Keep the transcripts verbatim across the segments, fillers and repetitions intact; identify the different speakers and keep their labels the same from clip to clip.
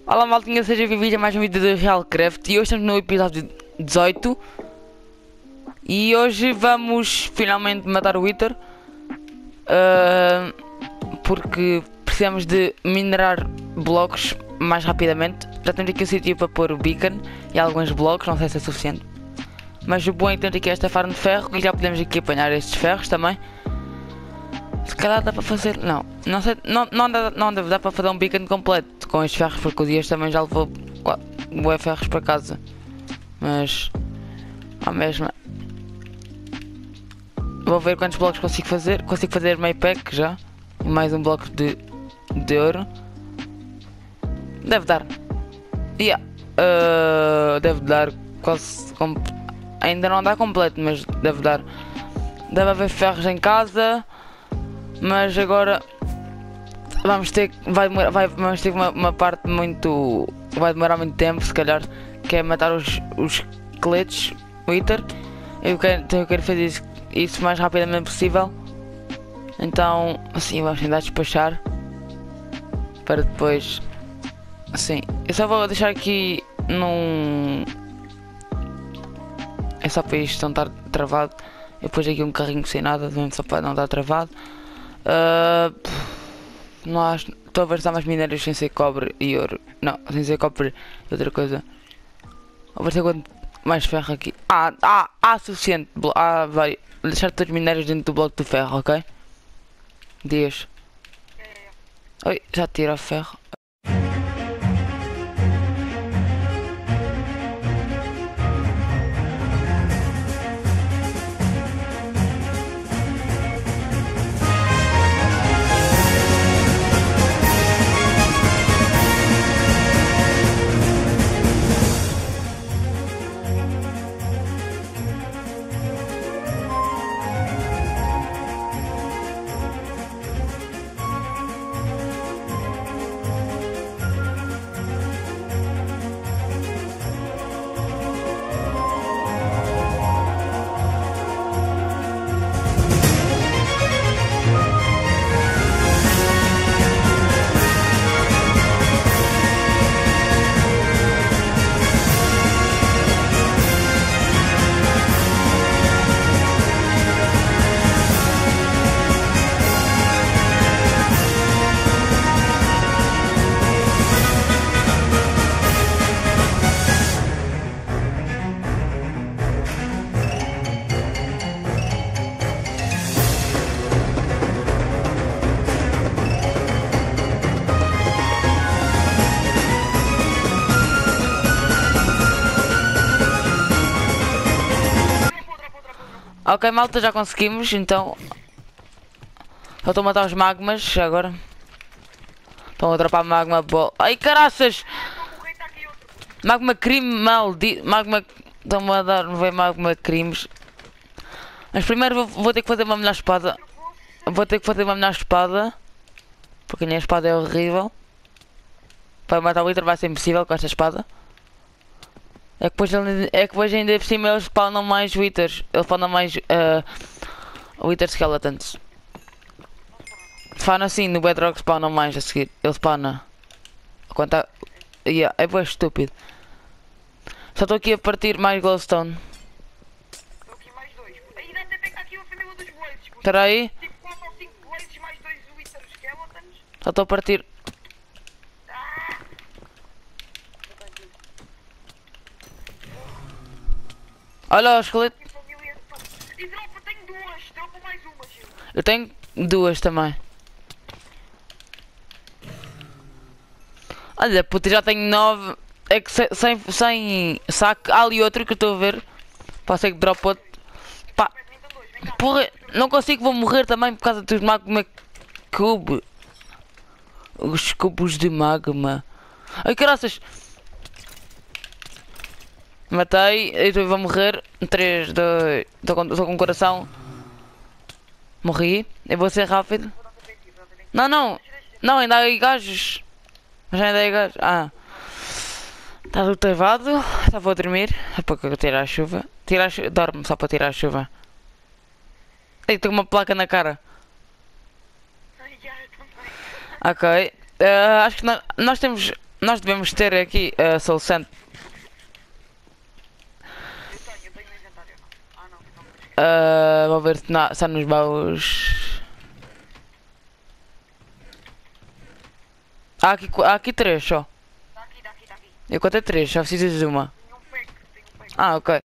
Speaker 1: Olá maltinha, seja bem-vindo a mais um vídeo do Realcraft e hoje estamos no episódio dezoito e hoje vamos finalmente matar o Wither uh, porque precisamos de minerar blocos mais rapidamente. Já temos aqui o sítio para pôr o beacon e alguns blocos, não sei se é suficiente, mas o bom é que temos aqui esta farm de ferro e já podemos aqui apanhar estes ferros também. Se calhar dá para fazer, não, não sei, não, não, dá, não deve dar para fazer um beacon completo com estes ferros, porque o Dias também já levou bué ferros para casa, mas a mesma. Vou ver quantos blocos consigo fazer. Consigo fazer meio pack já e mais um bloco de, de ouro. Deve dar, yeah. uh, deve dar quase, ainda não dá completo, mas deve dar. Deve haver ferros em casa. Mas agora vamos ter, vai demorar, vai, vamos ter uma, uma parte muito, vai demorar muito tempo, se calhar, que é matar os, os esqueletos, Wither. Eu quero, eu quero fazer isso, isso o mais rapidamente possível. Então, assim, vamos tentar despachar para depois, assim, eu só vou deixar aqui num, é só para isto não estar travado. Eu pus aqui um carrinho sem nada, só para não estar travado. Uh, não acho. Estou a ver se há mais minérios sem ser cobre e ouro. Não, sem ser cobre e outra coisa. Vou ver se quanto mais ferro aqui. Ah, ah, há suficiente. Ah, vai. Deixar todos os minérios dentro do bloco de ferro, ok? Dias. Oi, já tira o ferro. Ok, malta, já conseguimos, então. Só estou a matar os magmas já agora. Estão a atrapar magma ball. Ai caraças! Magma crime maldito. Magma. Estão-me a dar, não vem magma crimes. Mas primeiro vou, vou ter que fazer uma melhor espada. Vou ter que fazer uma melhor espada. Porque a minha espada é horrível. Para matar o Wither vai ser impossível com esta espada. É que depois, é que depois ainda por cima eles spawnam mais Withers. Eles spawnam mais uh, Wither Skeletons. Spawnam assim, no Bedrock spawnam mais a seguir. Ele spawna. Quanto a... yeah, é bem estúpido. Só estou aqui a partir mais glowstone. Espera aí. Só estou a partir. Olha o esqueleto. Eu tenho duas também. Olha, puta, já tenho nove. É que sem, sem, sem saco. Há ali outro que eu estou a ver. Pode ser que drop outro. Pá. Porra, não consigo, vou morrer também por causa dos magma cube. Os cubos de magma. Ai, caraças. Matei, eu vou morrer. três, dois, estou com, com o coração. Morri, eu vou ser rápido. Não, não, não, ainda há aí gajos. Mas ainda há aí gajos. Ah, está tudo travado. Só vou dormir. É para que eu tirar a chuva. Tirar a chuva, dorme só para tirar a chuva. Ei, tenho uma placa na cara. Ok. Uh, acho que nós, nós temos. Nós devemos ter aqui a uh, Soul Sand.
Speaker 2: Eu tenho, eu tenho no inventário. Ah não, não me
Speaker 1: Uh, vou ver se na- está nos baús. Há aqui, qu- há aqui três só.
Speaker 2: Tá aqui, tá aqui, tá aqui.
Speaker 1: Eu contei três, só preciso de uma.
Speaker 2: Tenho um pack, tenho um pack.
Speaker 1: Ah, ok.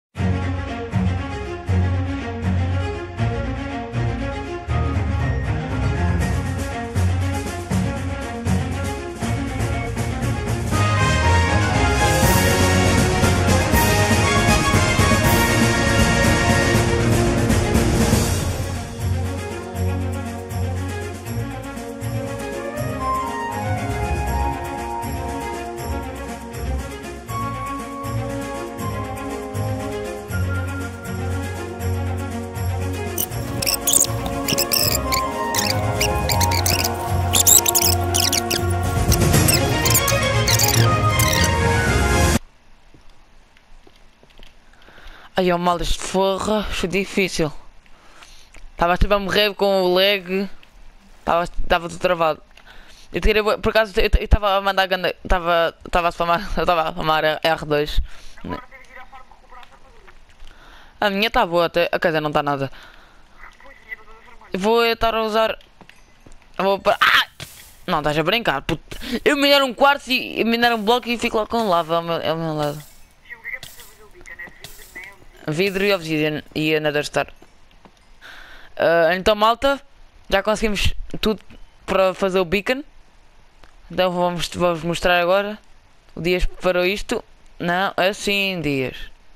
Speaker 1: Ai, o mal deste forra, foi difícil. Estava tipo a morrer com o lag. Estava estava tudo travado. Eu tirei, por acaso, eu estava a mandar ganda. Estava estava a spamar, eu estava a spamar R dois.
Speaker 2: Agora tens de ir à farm recuperar essa armadura.
Speaker 1: A minha está boa até, a casa não está nada.
Speaker 2: Pois, a minha está toda vermelha.
Speaker 1: Eu vou estar a usar. Eu vou para. Ah! Não, estás a brincar, puto. Eu minar um quartzo e minar um bloco e fico lá com lava ao meu, ao meu lado.
Speaker 2: Tio, o que é que é preciso fazer o beacon? É vidro, né?
Speaker 1: Vidro e obsidian e a Nether Star. Ah, então, malta, já conseguimos tudo para fazer o beacon. Então vamos, vamos mostrar agora. O Dias preparou isto. Não, assim, Dias.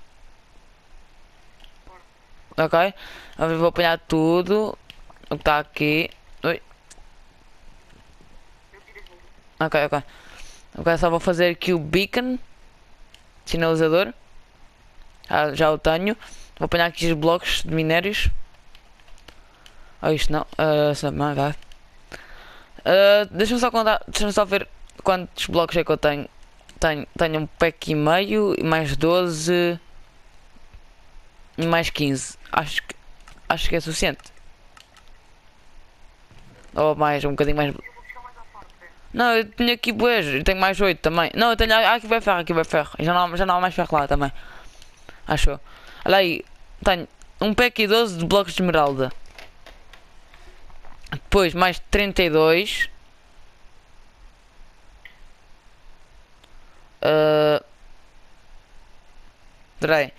Speaker 1: Ok? Eu vou apanhar tudo o que está aqui. Oi.
Speaker 2: Eu tirei fogo.
Speaker 1: Ok, ok. Agora só vou fazer aqui o beacon. Sinalizador. Ah, já o tenho. Vou apanhar aqui os blocos de minérios. Oh, isto não. Uh, também vai. Uh, deixa-me só contar. Deixa-me só ver quantos blocos é que eu tenho. Tenho, tenho um pack e meio e mais doze e mais quinze. Acho que acho que é suficiente. Ou mais, um bocadinho mais.
Speaker 2: Eu vou buscar mais à farm, pera.
Speaker 1: Não, eu tenho aqui boas, eu tenho mais oito também. Não, eu tenho. Ah, aqui vai ferro, aqui vai ferro. Já não, há- já não há mais ferro lá também. Achou? Olha aí, tenho um pack e doze de blocos de esmeralda. Depois mais trinta e dois. Uh... Peraí.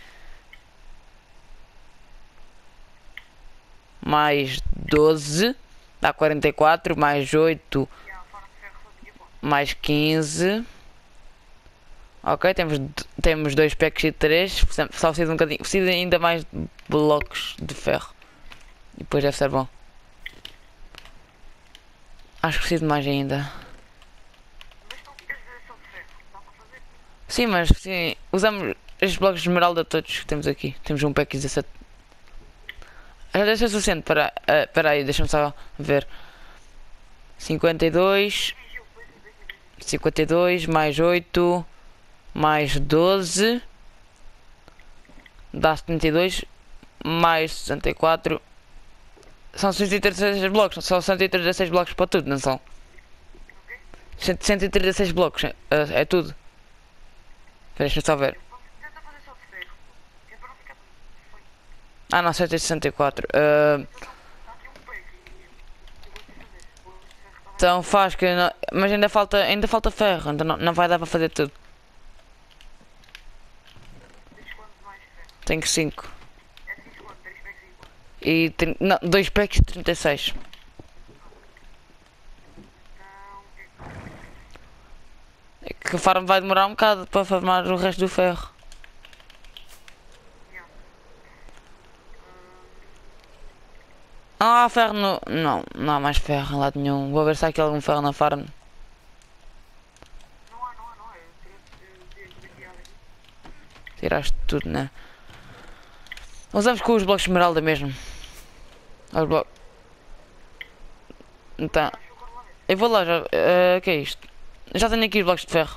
Speaker 1: Mais doze. Dá quarenta e quatro. Mais oito.
Speaker 2: E a farm de ferro só tinha quatro.
Speaker 1: Mais quinze. Ok, temos, temos dois packs e três. Só precisa um bocadinho. Precisa ainda mais de blocos de ferro. E depois deve ser bom. Acho que preciso de mais ainda.
Speaker 2: Mas não queres dizer só de ferro? Dá para fazer?
Speaker 1: Sim, mas sim, usamos estes blocos de esmeralda todos que temos aqui. Temos um pack dezassete. Já deve ser suficiente para. Uh, para aí, deixa-me só ver. cinquenta e dois.
Speaker 2: Fingiu, pois, pois, pois, pois.
Speaker 1: cinquenta e dois mais oito. Mais doze. Dá setenta e dois. Mais sessenta e quatro. São cento e trinta e seis blocos. São cento e trinta e seis blocos para tudo, não são?
Speaker 2: Ok?
Speaker 1: cento e trinta e seis blocos. É, é tudo. Deixa-me só ver.
Speaker 2: Tenta fazer só de ferro. Que é para não ficar tudo. Foi.
Speaker 1: Ah, não, cento e sessenta e quatro. Uh,
Speaker 2: Está aqui um pack e eu vou te fazer. Vou de ferro estava.
Speaker 1: então faz que. Não, mas ainda falta, ainda falta ferro. Então não, não vai dar para fazer tudo.
Speaker 2: Tens quanto mais ferro?
Speaker 1: Tenho cinco.
Speaker 2: É preciso quanto? três packs e quanto?
Speaker 1: E. trin- Não, dois packs de trinta e seis.
Speaker 2: Então, o que é que.
Speaker 1: É que a farm vai demorar um bocado para farmar o resto do ferro.
Speaker 2: Yeah.
Speaker 1: Não há ferro no. Não, não há mais ferro em lado nenhum. Vou ver se há aqui algum ferro na farm.
Speaker 2: Não há, não há, não há. Eu tirei aqui aqui.
Speaker 1: Tiraste tudo, né? Usamos com os blocos de esmeralda mesmo. Os blo... Então,
Speaker 2: Acho que eu quero lá ver.
Speaker 1: eu vou lá já. O que é isto? Já tenho aqui os blocos de ferro.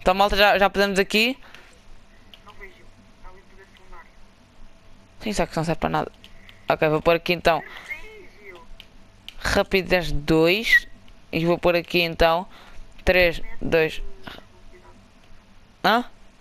Speaker 1: Então malta, já, já podemos aqui.
Speaker 2: Não vejo. Está ali tudo esse lunário.
Speaker 1: Sim, só que não serve para nada. Ok, vou pôr aqui então
Speaker 2: Preciso.
Speaker 1: rapidez dois. E vou pôr aqui então três, dois. Hã?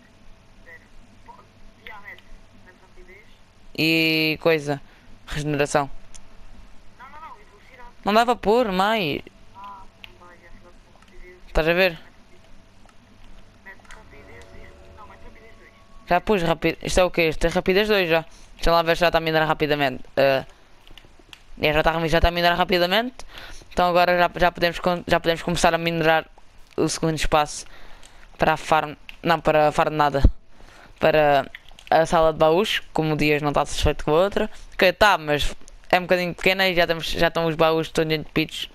Speaker 2: Diametre. Mete rapidez.
Speaker 1: E coisa. Regeneração.
Speaker 2: Não, não, não. E velocidade.
Speaker 1: Não dá para pôr mais.
Speaker 2: Ah, não vai. É só com rapidez.
Speaker 1: Estás a ver?
Speaker 2: Mete rapidez e... Não, mete rapidez dois.
Speaker 1: Já pus rapidez. Isto é o que? Isto é rapidez dois já. Deixa lá ver se já está a minerar rapidamente. Uh, é, já está já está a minerar rapidamente. Então agora já, já, podemos, con- já podemos começar a minerar o segundo espaço para a farm. Não, para a farm nada. Para a sala de baús, como o Dias não está satisfeito com a outra. Ok, tá, mas é um bocadinho pequena e já, temos, já estão os baús todos entupidos.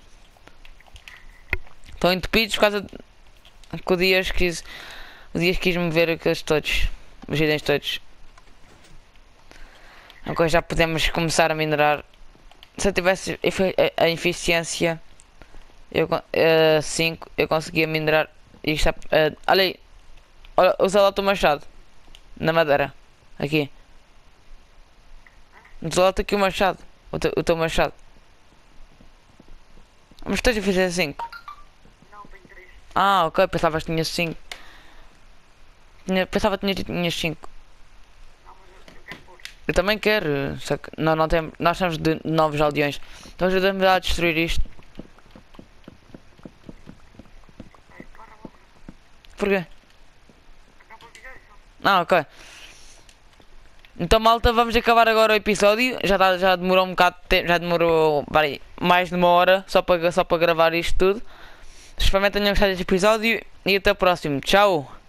Speaker 1: Estão entupidos por causa de que o Dias quis. O Dias quis me ver aqueles todos. Os itens todos. Agora já podemos começar a minerar. Se eu tivesse efe- a, a eficiência eu, cinco, eu conseguia minerar isto. Uh, olha aí, olha, usa lá o teu machado na madeira. Aqui, usa lá aqui o machado. O teu, o teu machado. Mas tens eficiência cinco.
Speaker 2: Não, tenho três.
Speaker 1: Ah, ok, pensava que tinha cinco. Tinha, pensava que tinha, tinha cinco.
Speaker 2: Não, mas eu, eu quero pôr.
Speaker 1: Eu também quero, só que não, não temos, nós temos de novos aldeões. Então ajuda-me a destruir isto.
Speaker 2: É, para logo.
Speaker 1: Porquê?
Speaker 2: Acabou de dizer isso.
Speaker 1: Ah, ok. Então malta, vamos acabar agora o episódio. Já, tá, já demorou um bocado de tempo, já demorou peraí, mais de uma hora só para, só para gravar isto tudo. Espero que tenham gostado deste episódio e até o próximo. Tchau!